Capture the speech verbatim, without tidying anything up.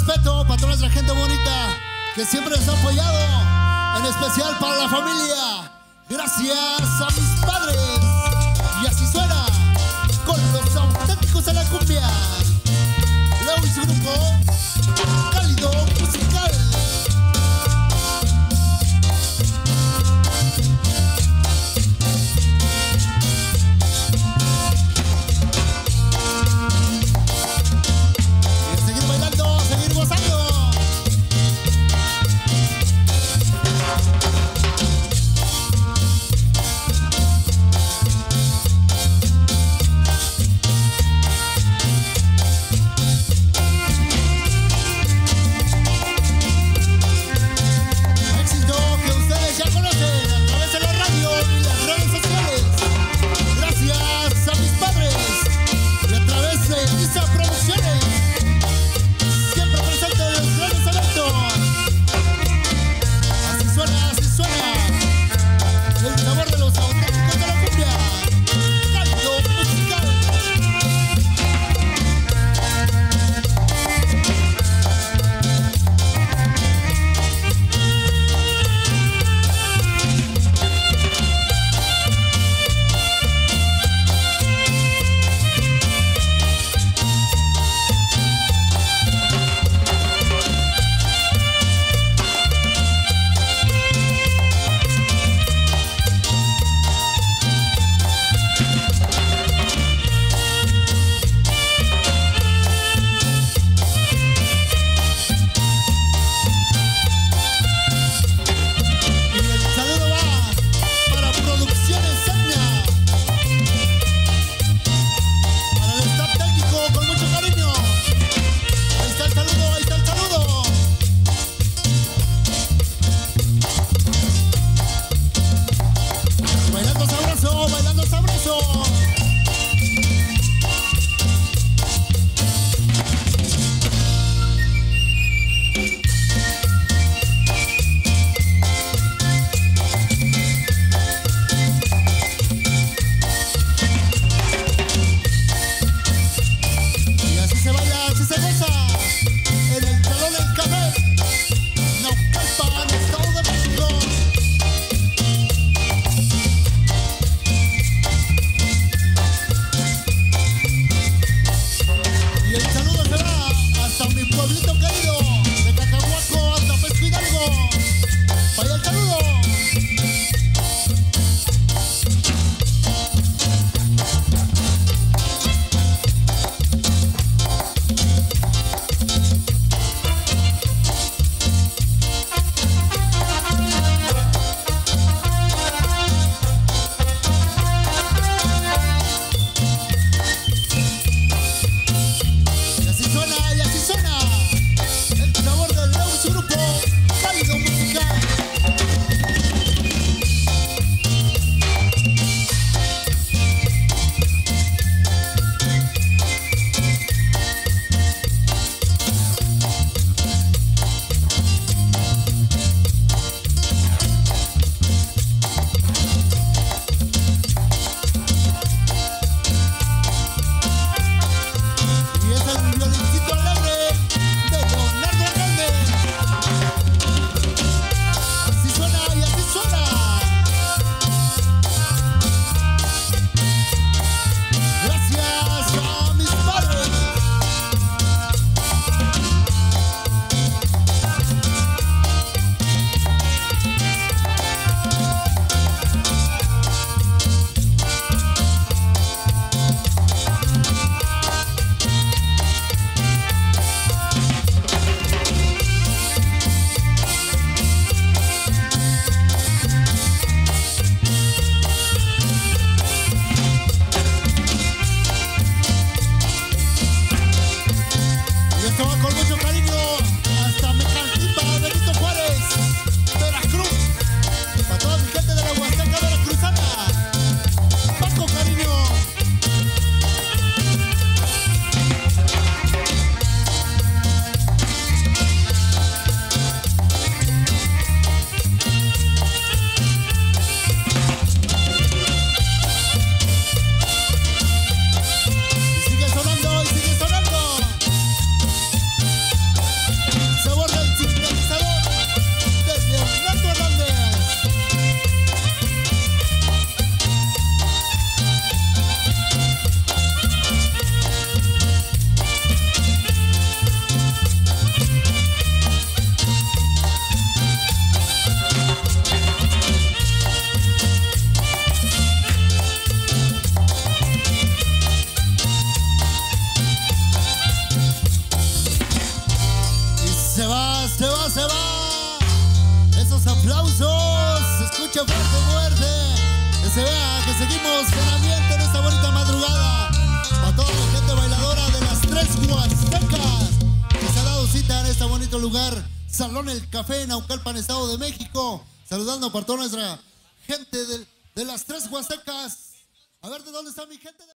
respeto para toda nuestra gente bonita que siempre nos ha apoyado, en especial para la familia. Gracias a mis padres. Y así suena con los auténticos de la cumbia. Leo y su grupo Cálido Musical. los aplausos. Se escucha fuerte, fuerte. Que se vea que seguimos en ambiente en esta bonita madrugada. Para toda la gente bailadora de las tres Huastecas que se ha dado cita en este bonito lugar, Salón El Café, en Naucalpan, Estado de México. Saludando para toda nuestra gente de, de las tres Huastecas. A ver, ¿de dónde está mi gente?